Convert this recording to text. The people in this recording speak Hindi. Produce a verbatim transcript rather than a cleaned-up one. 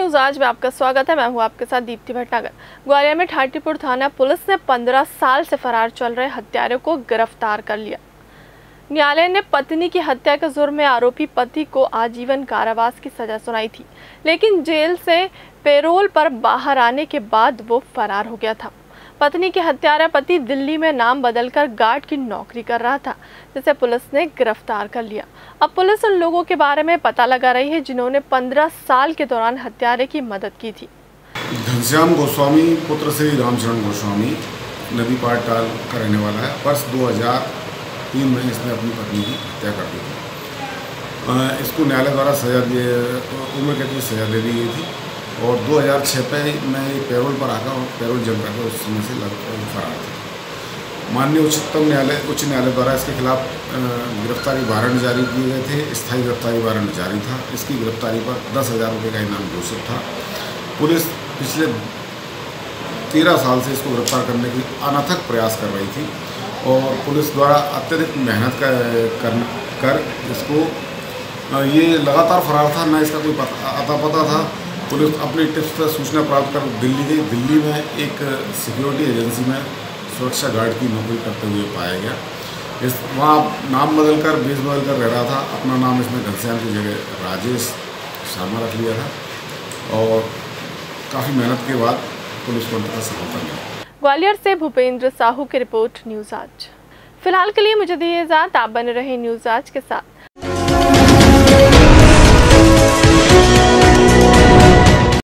न्यूज़ आज में आपका स्वागत है। मैं हूं आपके साथ दीप्ति भटनागर। ग्वालियर में ठाटीपुर थाना पुलिस ने पंद्रह साल से फरार चल रहे हत्यारे को गिरफ्तार कर लिया। न्यायालय ने पत्नी की हत्या के जुर्म में आरोपी पति को आजीवन कारावास की सजा सुनाई थी, लेकिन जेल से पैरोल पर बाहर आने के बाद वो फरार हो गया था। पत्नी के हत्यारा पति दिल्ली में नाम बदलकर गार्ड की नौकरी कर रहा था, जिसे पुलिस ने गिरफ्तार कर लिया। अब पुलिस उन लोगों के बारे में पता लगा रही है जिन्होंने पंद्रह साल के दौरान हत्यारे की मदद की थी। घनश्याम गोस्वामी पुत्र श्री रामचरण गोस्वामी नदी पार टाल का रहने वाला है। वर्ष दो हज़ार तीन में इसने अपनी पत्नी की हत्या कर दी थी। इसको न्यायालय द्वारा सजा दिए उम्र कैद की सजा दे दी गई थी और दो हज़ार छः पे में पैरोल पर आकर और पैरोल जम करके उस समय से लगभग फरार थे। माननीय उच्चतम न्यायालय उच्च न्यायालय द्वारा इसके खिलाफ गिरफ्तारी वारंट जारी किए गए थे। स्थायी गिरफ्तारी वारंट जारी था। इसकी गिरफ्तारी पर दस हज़ार रुपये का इनाम घोषित था। पुलिस पिछले तेरह साल से इसको गिरफ्तार करने की अनथक प्रयास कर रही थी और पुलिस द्वारा अत्यधिक मेहनत कर कर इसको ये लगातार फरार था, न इसका कोई पता अता पता था। पुलिस अपनी टिप्स पर सूचना प्राप्त कर दिल्ली गई। दिल्ली में एक सिक्योरिटी एजेंसी में सुरक्षा गार्ड की नौकरी करते हुए पाया गया। इस वहाँ नाम बदलकर बेस बदलकर रह रहा था। अपना नाम इसमें घनश्याम की जगह राजेश शर्मा रख लिया था और काफ़ी मेहनत के बाद पुलिस को अंततः सफलता मिली। ग्वालियर से भूपेंद्र साहू की रिपोर्ट न्यूज़ आज। फिलहाल के लिए मुझे दीजिए इजाज़त। आप बने रहे न्यूज़ आज के साथ।